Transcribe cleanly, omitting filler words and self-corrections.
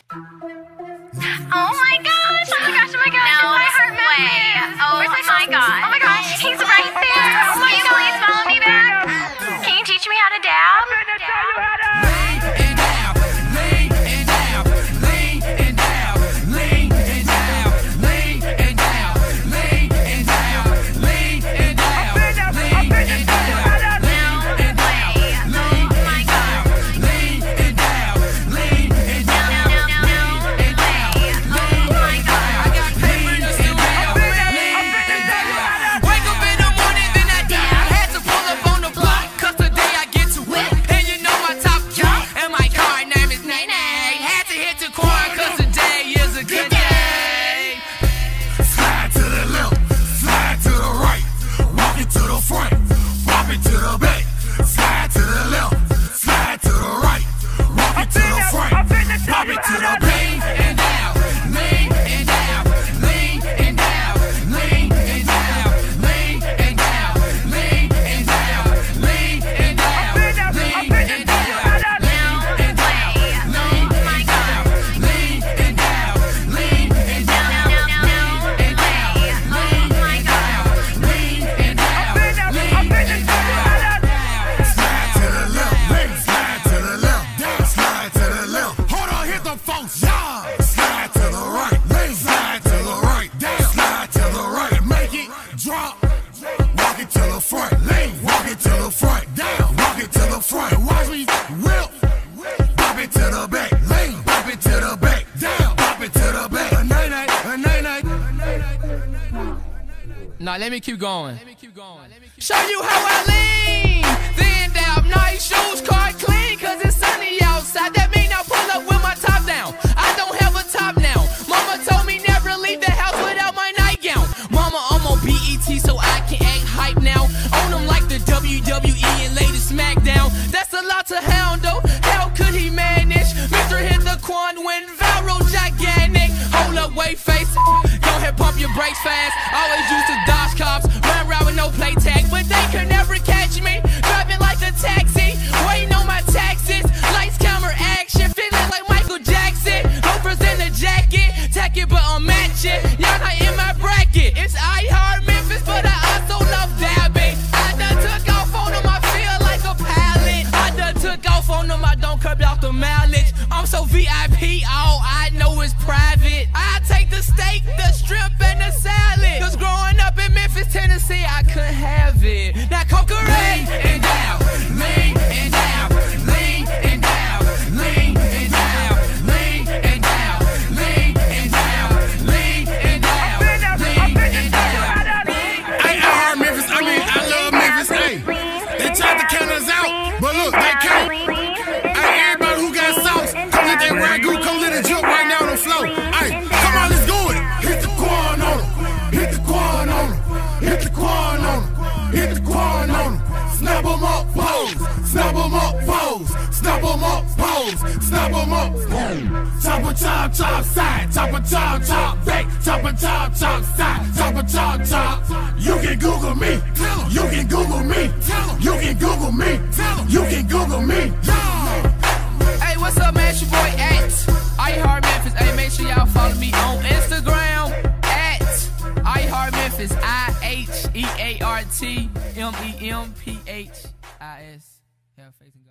Oh my gosh, oh my gosh, oh my gosh. No I heart way. Oh my gosh. Oh my gosh, he's right there. Oh my God. Please follow me back. Can you teach me how to dab? Slide to the right, slide to the right, down, slide to the right, make it drop. Walk it to the front, walk it to the front, down, walk it to the front. Watch me whip, pop it to the back, pop it to the back, down, pop it to the back. A night, a night. Nah, let me keep going. Show you how I lean. Then down, nice shoes, car clean, cause it's sunny outside. That mean I pull up with my top down. I don't have a top now. Mama told me never leave the house without my nightgown. Mama, I'm on BET so I can act hype now. Own them like the WWE and latest SmackDown. That's a lot to handle. How could he manage? Mr. Hit the Quan went viral, gigantic. Hold up, wait, face. Go ahead, pump your brakes fast. Always used to dodge cops, run around with no play tag, but they could never catch me. Driving like a taxi, waiting on my taxes. Lights, camera, action, feeling like Michael Jackson. Loafers in the jacket, tack it but unmatching. Y'all not in my bracket. It's I Heart Memphis, but I also love dabbing. I done took off on them, I feel like a pallet. I done took off on them, I don't curb out the mileage. I'm so VIP, all I know is private. I take the steak, the strip, and the salad. Cause growing up in Memphis, Tennessee, I couldn't have it. Now conquer it and down, lean and down, lean and down, lean and down, lean and down, lean and down, lean and down, lean and down. I heart Memphis, I love Memphis, hey. They tried to count us out, but look, they can't. Hey, everybody who got sauce, come let that ragu, come let it jump right now on the floor. Hey, come on, let's do it. Hit the Quan on them, hit the Quan on them, hit the Quan on them, hit the Quan on them. Snap them up, pose, snap them up, pose, snap them up, pose, snap them up, pose. Chopper, chop, chop, side, chopper, chop, chop, back, chopper, chop, chop, side, chopper, chop, chop. You can Google me, you can Google me, you can Google me, you can Google me. Hey, what's up, man? It's your boy I Heart Memphis. Hey, make sure y'all follow me on Instagram I Heart Memphis. IHEART MEMPHIS. Have faith in God.